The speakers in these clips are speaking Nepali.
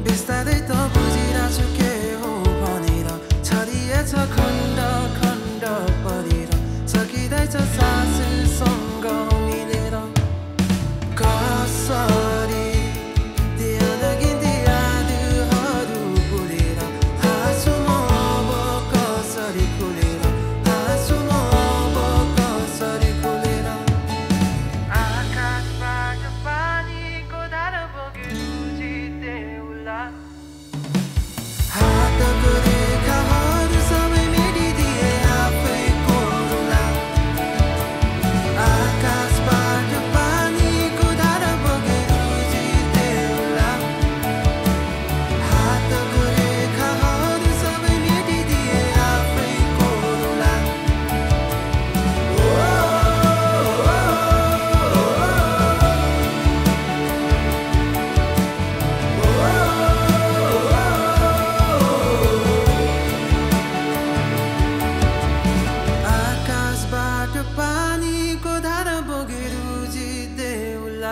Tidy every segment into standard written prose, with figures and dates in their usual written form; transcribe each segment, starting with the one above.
बिस्तारै त बुझिरहेछु के हो भनेर छरिएछ खण्ड खण्ड परेर सकिँदैछ साससँग मिलेर कसरी ध्यान गिन्ती यादहरू भुलेर हाँसु म अब कसरी खुलेर हाँसु म अब कसरी खुलेर आकाशबाट पानीको धारा बग्यो जितेउला हातको रेखाहरू सबै मेटिदिए आफैको रुला आकाशबाट पानीको धारा बग्यो जितेउला हातको रेखाहरू सबै मेटिदिए आफैको रुला आकाशबाट पानीको धारा बगेर जितेउला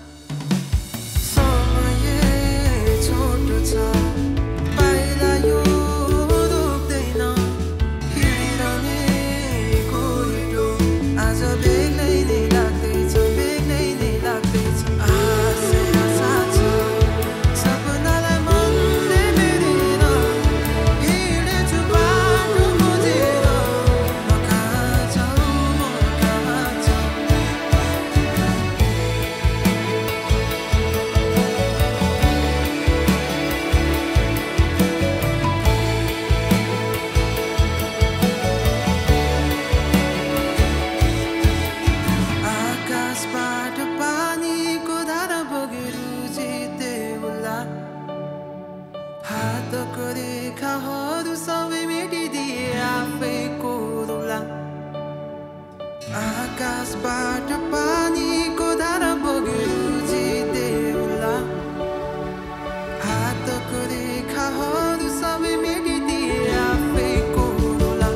समय छोटो छ पाइला यो रोक्दैन हिँडिरहने गोइटो आज बेग्लै नै लाग्दैछ बेग्लै नै लाग्दैछ आशा आशा छ सपनालाई मनले बेरेर हिँडेछु बाटो खोजेर म कहाँ जाऊँ म कहाँ जाऊँ आकाशबाट पानीको धारा बगेर जितेउला हातको रेखाहरू सबै मेटिदिए आफैको रुला आकाशबाट पानीको धारा बगेर जितेउला हातको रेखाहरू सबै मेटिदिए आफैको रुला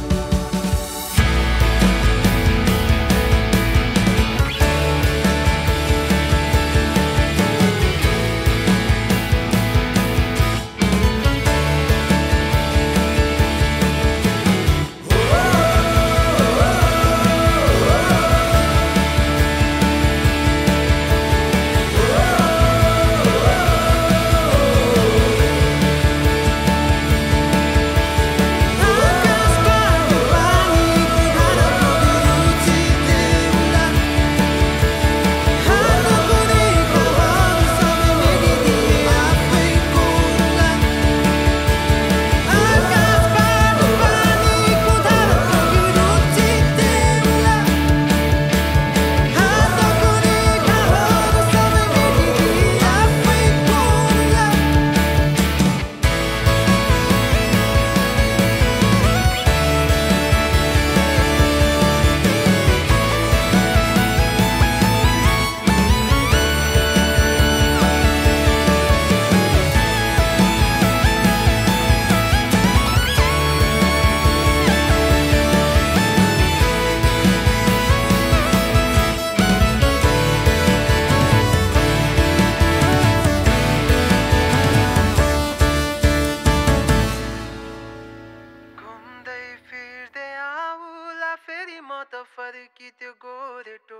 घुम्दै फिर्दै आउला फेरि म त फर्की त्यो गोरेटो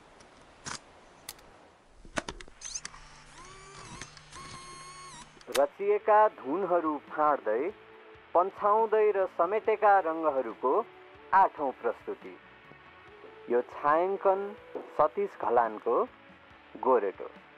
रचिएका धुनहरू फाड्दै पन्छाउँदै र समेटेका रङ्गहरूको 8औं प्रस्तुति यो छायाङ्कन सतीश घलानको गोरेटो।